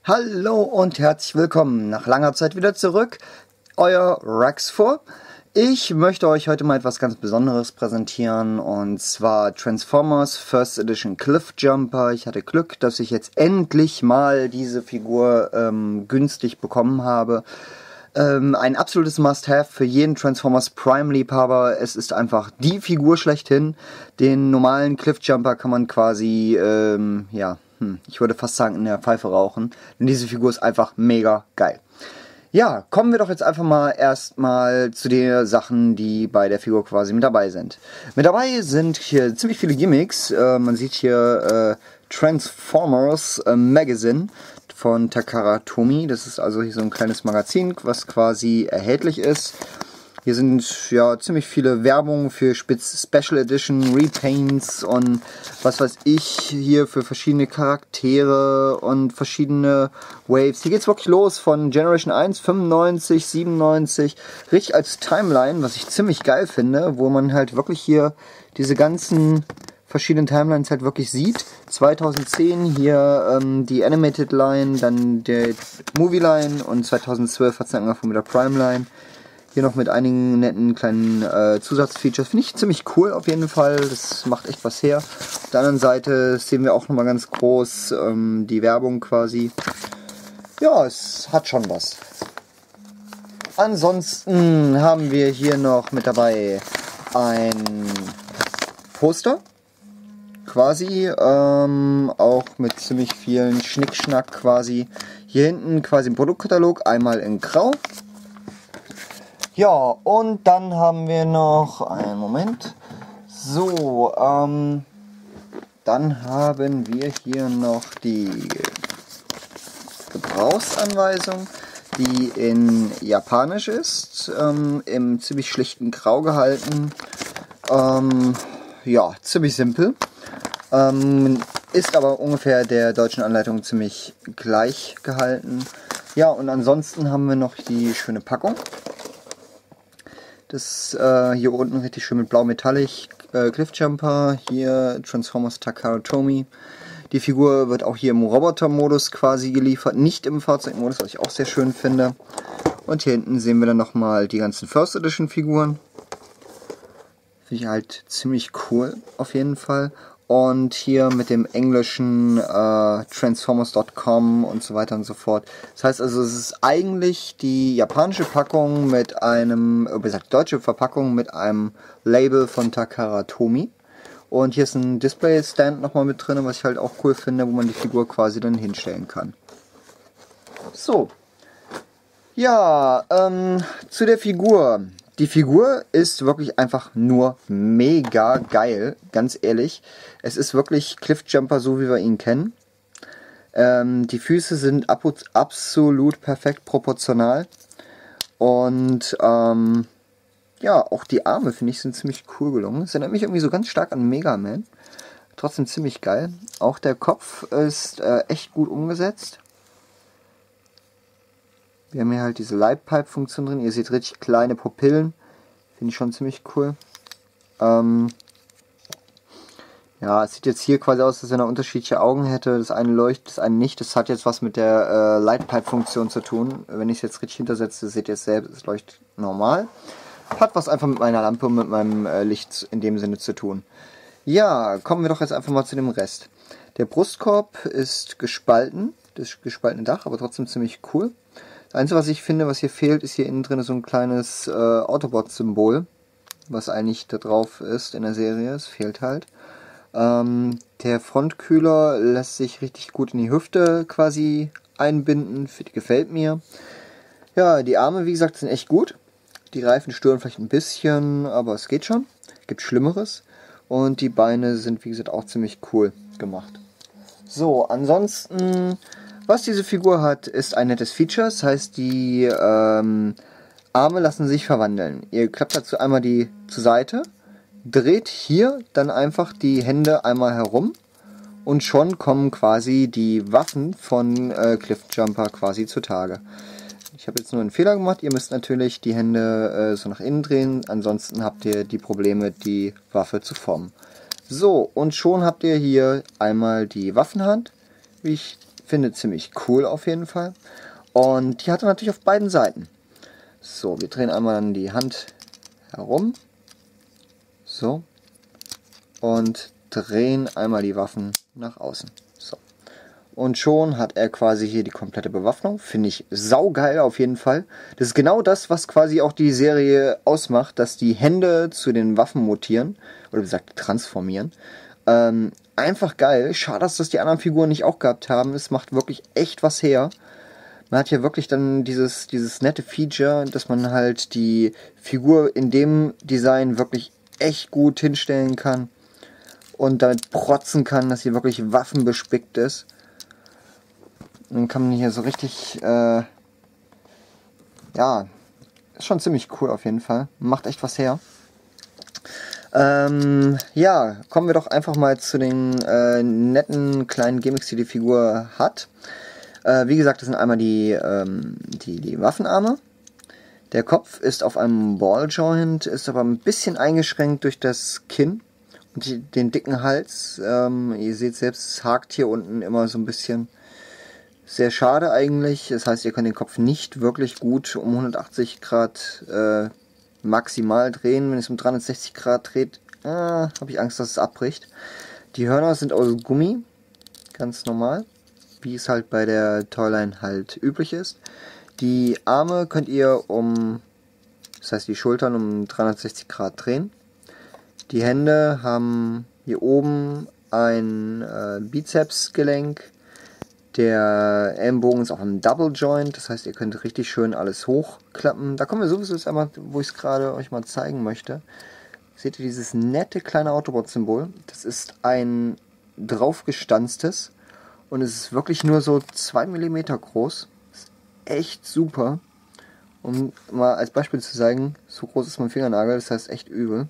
Hallo und herzlich willkommen nach langer Zeit wieder zurück, euer Rex4. Ich möchte euch heute mal etwas ganz Besonderes präsentieren, und zwar Transformers First Edition Cliffjumper. Ich hatte Glück, dass ich jetzt endlich mal diese Figur günstig bekommen habe. Ein absolutes Must-Have für jeden Transformers Prime-Liebhaber. Es ist einfach die Figur schlechthin. Den normalen Cliffjumper kann man quasi, ich würde fast sagen, in der Pfeife rauchen. Denn diese Figur ist einfach mega geil. Ja, kommen wir doch jetzt einfach mal erstmal zu den Sachen, die bei der Figur quasi mit dabei sind. Mit dabei sind hier ziemlich viele Gimmicks. Man sieht hier Transformers Magazine von Takara Tomy. Das ist also hier so ein kleines Magazin, was quasi erhältlich ist. Hier sind ja ziemlich viele Werbungen für Special Edition, Repaints und was weiß ich, hier für verschiedene Charaktere und verschiedene Waves. Hier geht's wirklich los von Generation 1, 95, 97, richtig als Timeline, was ich ziemlich geil finde, wo man halt wirklich hier diese ganzen verschiedenen Timelines halt wirklich sieht. 2010 hier die Animated Line, dann der Movie Line, und 2012 hat es dann angefangen mit der Prime Line. Hier noch mit einigen netten kleinen Zusatzfeatures. Finde ich ziemlich cool auf jeden Fall. Das macht echt was her. Auf der anderen Seite sehen wir auch nochmal ganz groß die Werbung quasi. Ja, es hat schon was. Ansonsten haben wir hier noch mit dabei ein Poster. Quasi auch mit ziemlich vielen Schnickschnack quasi. Hier hinten quasi ein Produktkatalog, einmal in Grau. Ja, und dann haben wir noch, einen Moment, so, dann haben wir hier noch die Gebrauchsanweisung, die in Japanisch ist, im ziemlich schlichten Grau gehalten, ja, ziemlich simpel, ist aber ungefähr der deutschen Anleitung ziemlich gleich gehalten. Ja, und ansonsten haben wir noch die schöne Packung. Das hier unten richtig schön mit blau Metallic, Cliffjumper, hier Transformers Takara Tomy. Die Figur wird auch hier im Roboter-Modus quasi geliefert, nicht im Fahrzeugmodus, was ich auch sehr schön finde. Und hier hinten sehen wir dann nochmal die ganzen First Edition Figuren. Finde ich halt ziemlich cool, auf jeden Fall. Und hier mit dem englischen Transformers.com und so weiter und so fort. Das heißt also, es ist eigentlich die japanische Packung mit einem, deutsche Verpackung mit einem Label von Takara Tomy. Und hier ist ein Display-Stand nochmal mit drin, was ich halt auch cool finde, wo man die Figur quasi dann hinstellen kann. So. Ja, zu der Figur. Die Figur ist wirklich einfach nur mega geil, ganz ehrlich. Es ist wirklich Cliffjumper, so wie wir ihn kennen. Die Füße sind absolut perfekt proportional. Und ja, auch die Arme, finde ich, sind ziemlich cool gelungen. Es erinnert mich irgendwie so ganz stark an Mega Man. Trotzdem ziemlich geil. Auch der Kopf ist echt gut umgesetzt. Wir haben hier halt diese Lightpipe-Funktion drin. Ihr seht richtig kleine Pupillen. Finde ich schon ziemlich cool. Ja, es sieht jetzt hier quasi aus, dass er eine unterschiedliche Augen hätte. Das eine leuchtet, das eine nicht. Das hat jetzt was mit der Lightpipe-Funktion zu tun. Wenn ich es jetzt richtig hintersetze, seht ihr es selbst, es leuchtet normal. Hat was einfach mit meiner Lampe und mit meinem Licht in dem Sinne zu tun. Ja, kommen wir doch jetzt einfach mal zu dem Rest. Der Brustkorb ist gespalten. Das gespaltene Dach, aber trotzdem ziemlich cool. Das Einzige, was ich finde, was hier fehlt, ist hier innen drin so ein kleines Autobot-Symbol, was eigentlich da drauf ist in der Serie. Es fehlt halt. Der Frontkühler lässt sich richtig gut in die Hüfte quasi einbinden. Gefällt mir. Ja, die Arme, wie gesagt, sind echt gut. Die Reifen stören vielleicht ein bisschen, aber es geht schon. Gibt Schlimmeres. Und die Beine sind, wie gesagt, auch ziemlich cool gemacht. So, ansonsten, was diese Figur hat, ist ein nettes Feature. Das heißt, die Arme lassen sich verwandeln. Ihr klappt dazu einmal die zur Seite, dreht hier dann einfach die Hände einmal herum und schon kommen quasi die Waffen von Cliffjumper quasi zutage. Ich habe jetzt nur einen Fehler gemacht. Ihr müsst natürlich die Hände so nach innen drehen, ansonsten habt ihr die Probleme, die Waffe zu formen. So, und schon habt ihr hier einmal die Waffenhand, wie ich finde ziemlich cool auf jeden Fall. Und die hat er natürlich auf beiden Seiten. So, wir drehen einmal dann die Hand herum. So. Und drehen einmal die Waffen nach außen. So. Und schon hat er quasi hier die komplette Bewaffnung. Finde ich saugeil auf jeden Fall. Das ist genau das, was quasi auch die Serie ausmacht, dass die Hände zu den Waffen mutieren. Oder wie gesagt, transformieren. Einfach geil. Schade, dass das die anderen Figuren nicht auch gehabt haben. Es macht wirklich echt was her. Man hat hier wirklich dann dieses nette Feature, dass man halt die Figur in dem Design wirklich echt gut hinstellen kann. Und damit protzen kann, dass sie wirklich waffenbespickt ist. Und dann kann man hier so richtig, ja, ist schon ziemlich cool auf jeden Fall. Macht echt was her. Ja, kommen wir doch einfach mal zu den netten kleinen Gimmicks, die die Figur hat. Wie gesagt, das sind einmal die Waffenarme. Der Kopf ist auf einem Balljoint, ist aber ein bisschen eingeschränkt durch das Kinn und den dicken Hals. Ihr seht selbst, es hakt hier unten immer so ein bisschen. Sehr schade eigentlich. Das heißt, ihr könnt den Kopf nicht wirklich gut um 180 Grad maximal drehen. Wenn es um 360 Grad dreht, habe ich Angst, dass es abbricht. Die Hörner sind aus Gummi, ganz normal, wie es halt bei der Toyline halt üblich ist. Die Arme könnt ihr das heißt die Schultern um 360 Grad drehen. Die Hände haben hier oben ein Bizepsgelenk. Der Ellenbogen ist auf einem Double Joint, das heißt, ihr könnt richtig schön alles hochklappen. Da kommen wir sowieso jetzt einmal, wo ich es gerade euch mal zeigen möchte. Seht ihr dieses nette kleine Autobot-Symbol? Das ist ein draufgestanztes und es ist wirklich nur so 2 mm groß. Das ist echt super. Um mal als Beispiel zu zeigen, so groß ist mein Fingernagel, das heißt echt übel.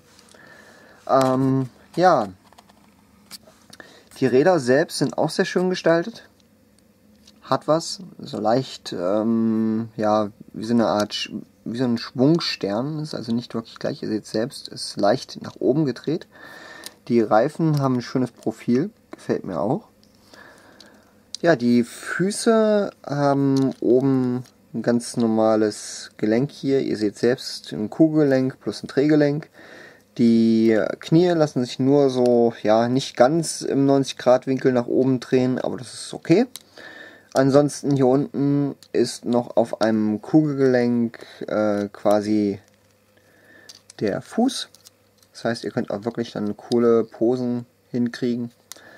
Ja, die Räder selbst sind auch sehr schön gestaltet. Hat was, so leicht, ja, wie so eine Art, wie so ein Schwungstern, ist also nicht wirklich gleich, ihr seht selbst, ist leicht nach oben gedreht. Die Reifen haben ein schönes Profil, gefällt mir auch. Ja, die Füße haben oben ein ganz normales Gelenk hier, ihr seht selbst, ein Kugelgelenk plus ein Drehgelenk. Die Knie lassen sich nur so, ja, nicht ganz im 90-Grad-Winkel nach oben drehen, aber das ist okay. Ansonsten hier unten ist noch auf einem Kugelgelenk quasi der Fuß. Das heißt, ihr könnt auch wirklich dann coole Posen hinkriegen.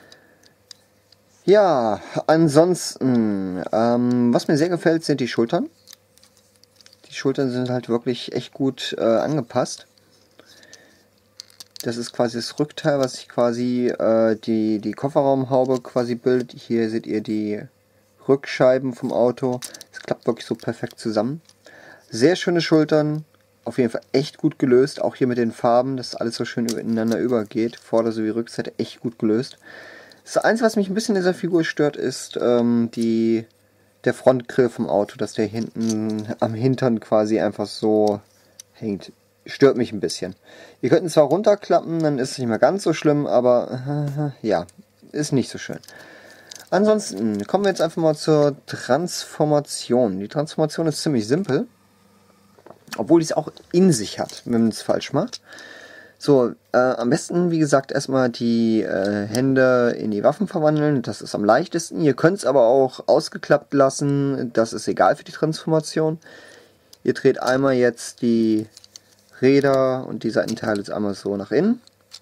Ja, ansonsten, was mir sehr gefällt, sind die Schultern. Die Schultern sind halt wirklich echt gut angepasst. Das ist quasi das Rückteil, was sich quasi die Kofferraumhaube quasi bildet. Hier seht ihr die Rückscheiben vom Auto. Es klappt wirklich so perfekt zusammen. Sehr schöne Schultern. Auf jeden Fall echt gut gelöst. Auch hier mit den Farben, dass alles so schön ineinander übergeht. Vorder- sowie Rückseite echt gut gelöst. Das Einzige, was mich ein bisschen in dieser Figur stört, ist der Frontgrill vom Auto, dass der hinten am Hintern quasi einfach so hängt. Stört mich ein bisschen. Ihr könnt ihn zwar runterklappen, dann ist es nicht mehr ganz so schlimm, aber ja, ist nicht so schön. Ansonsten kommen wir jetzt einfach mal zur Transformation. Die Transformation ist ziemlich simpel, obwohl die es auch in sich hat, wenn man es falsch macht. So, am besten, wie gesagt, erstmal die Hände in die Waffen verwandeln. Das ist am leichtesten. Ihr könnt es aber auch ausgeklappt lassen. Das ist egal für die Transformation. Ihr dreht einmal jetzt die Räder und die Seitenteile jetzt einmal so nach innen.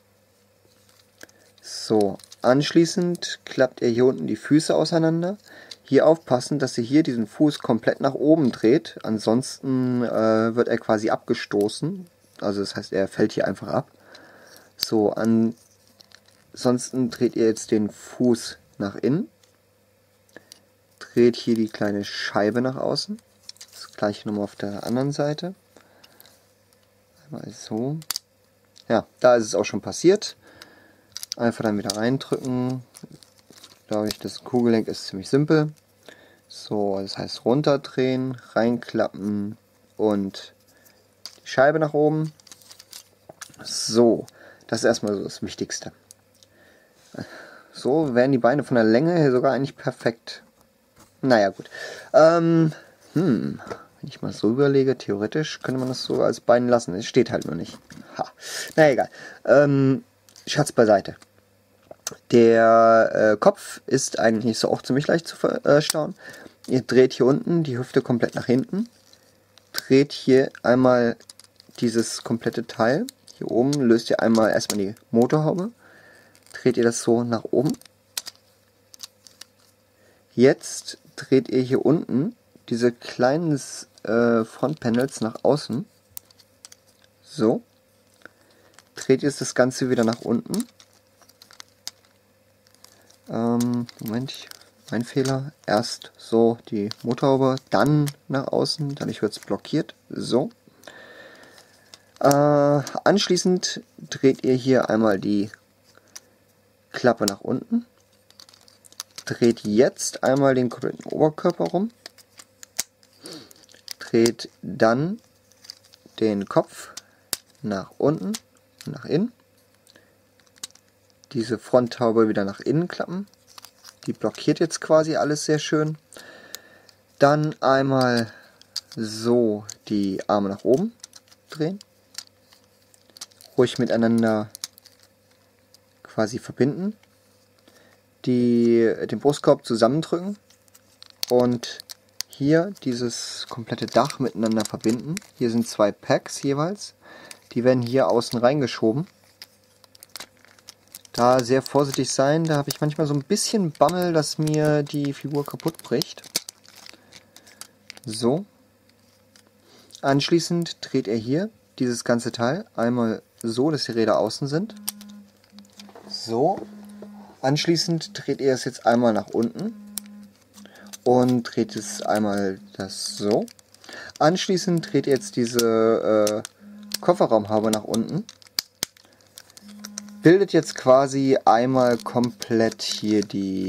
So, anschließend klappt ihr hier unten die Füße auseinander. Hier aufpassen, dass ihr hier diesen Fuß komplett nach oben dreht. Ansonsten wird er quasi abgestoßen. Also das heißt, er fällt hier einfach ab. So, ansonsten dreht ihr jetzt den Fuß nach innen. Dreht hier die kleine Scheibe nach außen. Das gleiche nochmal auf der anderen Seite. Einmal so. Ja, da ist es auch schon passiert. Einfach dann wieder reindrücken. Glaube ich, das Kugelgelenk ist ziemlich simpel. So, das heißt runterdrehen, reinklappen und die Scheibe nach oben. So, das ist erstmal so das Wichtigste. So werden die Beine von der Länge her sogar eigentlich perfekt. Naja, gut. Wenn ich mal so überlege, theoretisch könnte man das so als Bein lassen. Es steht halt nur nicht. Ha. Na egal. Schatz beiseite. Der Kopf ist eigentlich so auch ziemlich leicht zu verstauen. Ihr dreht hier unten die Hüfte komplett nach hinten. Dreht hier einmal dieses komplette Teil. Hier oben löst ihr einmal erstmal die Motorhaube. Dreht ihr das so nach oben. Jetzt dreht ihr hier unten diese kleinen Frontpanels nach außen. So. Dreht ihr das Ganze wieder nach unten. Moment, mein Fehler. Erst so die Motorhaube, dann nach außen, dadurch wird es blockiert. So. Anschließend dreht ihr hier einmal die Klappe nach unten. Dreht jetzt einmal den kompletten Oberkörper rum. Dreht dann den Kopf nach unten und nach innen. Diese Fronthaube wieder nach innen klappen. Die blockiert jetzt quasi alles sehr schön. Dann einmal so die Arme nach oben drehen. Ruhig miteinander quasi verbinden. Den Brustkorb zusammendrücken und hier dieses komplette Dach miteinander verbinden. Hier sind 2 Packs jeweils. Die werden hier außen reingeschoben. Da sehr vorsichtig sein, da habe ich manchmal so ein bisschen Bammel, dass mir die Figur kaputt bricht. So. Anschließend dreht er hier dieses ganze Teil einmal so, dass die Räder außen sind. So. Anschließend dreht ihr es jetzt einmal nach unten und dreht es einmal das so. Anschließend dreht ihr jetzt diese Kofferraumhaube nach unten. Bildet jetzt quasi einmal komplett hier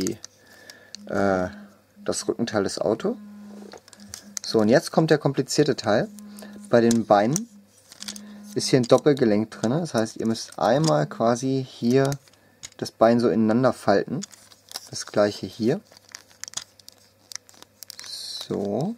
das Rückenteil des Autos. So, und jetzt kommt der komplizierte Teil. Bei den Beinen ist hier ein Doppelgelenk drin. Das heißt, ihr müsst einmal quasi hier das Bein so ineinander falten. Das gleiche hier. So.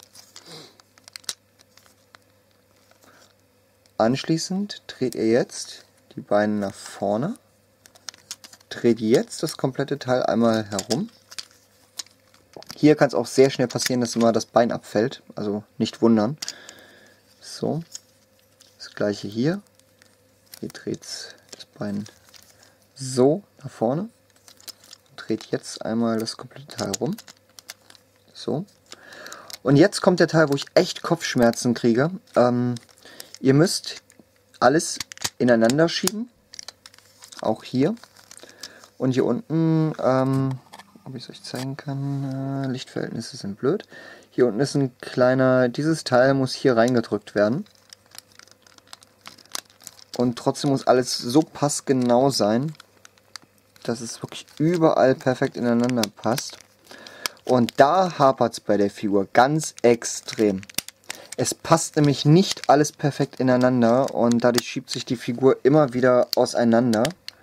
Anschließend dreht ihr jetzt die Beine nach vorne. Dreht jetzt das komplette Teil einmal herum. Hier kann es auch sehr schnell passieren, dass immer das Bein abfällt. Also nicht wundern. So. Das gleiche hier. Hier dreht das Bein so nach vorne. Dreht jetzt einmal das komplette Teil rum. So. Und jetzt kommt der Teil, wo ich echt Kopfschmerzen kriege. Ihr müsst alles ineinander schieben. Auch hier. Und hier unten, ob ich es euch zeigen kann, Lichtverhältnisse sind blöd. Hier unten ist ein kleiner, dieses Teil muss hier reingedrückt werden. Und trotzdem muss alles so passgenau sein, dass es wirklich überall perfekt ineinander passt. Und da hapert es bei der Figur ganz extrem. Es passt nämlich nicht alles perfekt ineinander und dadurch schiebt sich die Figur immer wieder auseinander.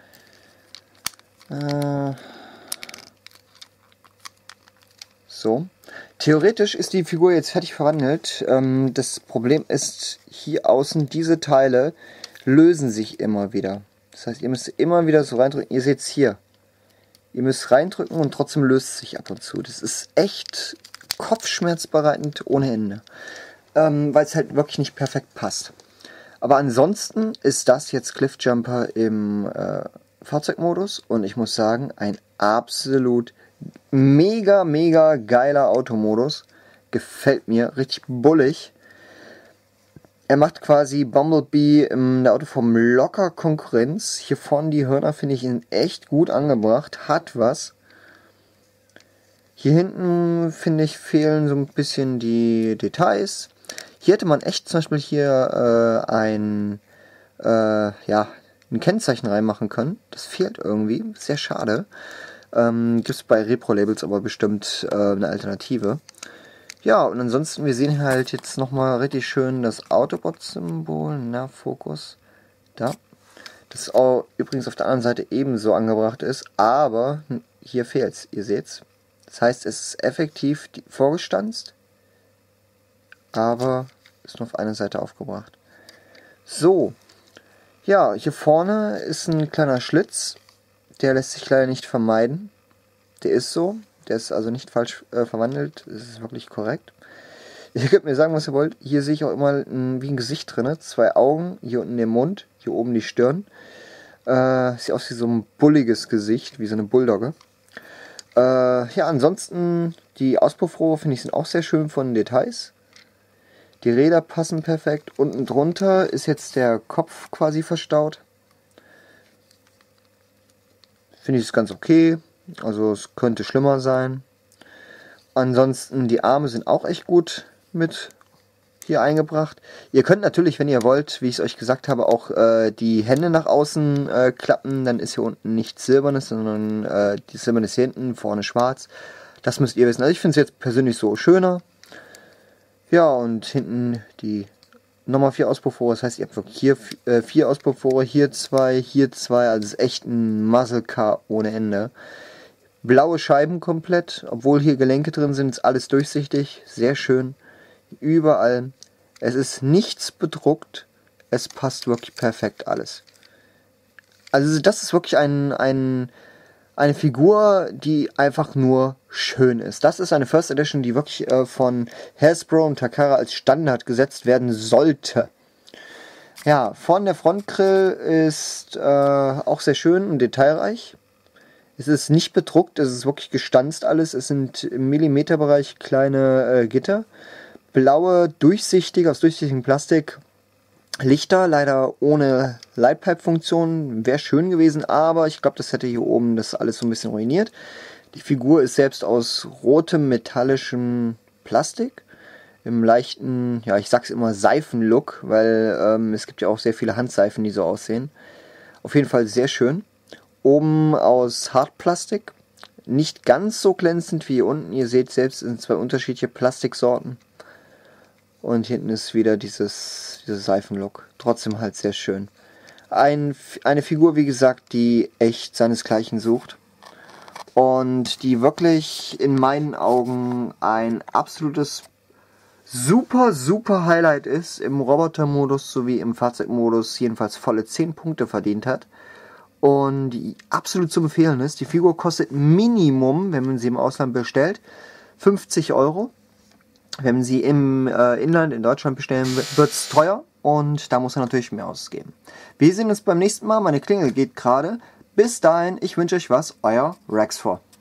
So. Theoretisch ist die Figur jetzt fertig verwandelt. Das Problem ist, hier außen diese Teile lösen sich immer wieder. Das heißt, ihr müsst immer wieder so reindrücken. Ihr seht es hier. Ihr müsst reindrücken und trotzdem löst es sich ab und zu. Das ist echt kopfschmerzbereitend ohne Ende. Weil es halt wirklich nicht perfekt passt. Aber ansonsten ist das jetzt Cliffjumper im Fahrzeugmodus und ich muss sagen, ein absolut mega geiler Automodus. Gefällt mir, richtig bullig. Er macht quasi Bumblebee in der Autoform locker Konkurrenz. Hier vorne die Hörner finde ich ihn echt gut angebracht, hat was. Hier hinten finde ich fehlen so ein bisschen die Details. Hier hätte man echt zum Beispiel hier ein Kennzeichen reinmachen können. Das fehlt irgendwie, sehr schade. Gibt es bei Repro-Labels aber bestimmt eine Alternative. Ja, und ansonsten, wir sehen halt jetzt nochmal richtig schön das Autobot-Symbol. Na, Fokus. Da. Das auch übrigens auf der anderen Seite ebenso angebracht ist, aber hier fehlt's. Ihr seht's. Das heißt, es ist effektiv vorgestanzt, aber ist nur auf einer Seite aufgebracht. So, ja, hier vorne ist ein kleiner Schlitz. Der lässt sich leider nicht vermeiden. Der ist so. Der ist also nicht falsch verwandelt. Das ist wirklich korrekt. Ihr könnt mir sagen, was ihr wollt. Hier sehe ich auch immer wie ein Gesicht drin. 2 Augen, hier unten der Mund, hier oben die Stirn. Sieht aus wie so ein bulliges Gesicht, wie so eine Bulldogge. Ja, ansonsten die Auspuffrohre finde ich sind auch sehr schön von den Details. Die Räder passen perfekt. Unten drunter ist jetzt der Kopf quasi verstaut. Finde ich es ganz okay. Also es könnte schlimmer sein. Ansonsten die Arme sind auch echt gut mit hier eingebracht. Ihr könnt natürlich, wenn ihr wollt, wie ich es euch gesagt habe, auch die Hände nach außen klappen. Dann ist hier unten nichts Silbernes, sondern die Silberne ist hier hinten, vorne schwarz. Das müsst ihr wissen. Also ich finde es jetzt persönlich so schöner. Ja, und hinten die nochmal 4 Auspuffrohre. Das heißt, ihr habt wirklich hier 4 Auspuffrohre, hier 2, hier 2. Also es ist echt ein Muscle Car ohne Ende. Blaue Scheiben komplett, obwohl hier Gelenke drin sind, ist alles durchsichtig. Sehr schön. Überall. Es ist nichts bedruckt. Es passt wirklich perfekt alles. Also das ist wirklich eine Figur, die einfach nur schön ist. Das ist eine First Edition, die wirklich von Hasbro und Takara als Standard gesetzt werden sollte. Ja, vorne der Frontgrill ist auch sehr schön und detailreich. Es ist nicht bedruckt, es ist wirklich gestanzt alles. Es sind im Millimeterbereich kleine Gitter. Blaue, durchsichtige, aus durchsichtigem Plastik. Lichter, leider ohne Lightpipe-Funktion, wäre schön gewesen, aber ich glaube, das hätte hier oben das alles so ein bisschen ruiniert. Die Figur ist selbst aus rotem, metallischem Plastik, im leichten, ja ich sag's immer Seifenlook, weil es gibt ja auch sehr viele Handseifen, die so aussehen. Auf jeden Fall sehr schön. Oben aus Hartplastik, nicht ganz so glänzend wie hier unten, ihr seht selbst, es sind 2 unterschiedliche Plastiksorten. Und hinten ist wieder dieser Seifenlook. Trotzdem halt sehr schön. Eine Figur, wie gesagt, die echt seinesgleichen sucht. Und die wirklich in meinen Augen ein absolutes super Highlight ist. Im Robotermodus sowie im Fahrzeugmodus jedenfalls volle 10 Punkte verdient hat. Und die absolut zu empfehlen ist. Die Figur kostet Minimum, wenn man sie im Ausland bestellt, 50 Euro. Wenn man sie im Inland in Deutschland bestellen, wird es teuer und da muss man natürlich mehr ausgeben. Wir sehen uns beim nächsten Mal. Meine Klingel geht gerade. Bis dahin, ich wünsche euch was. Euer Rex4.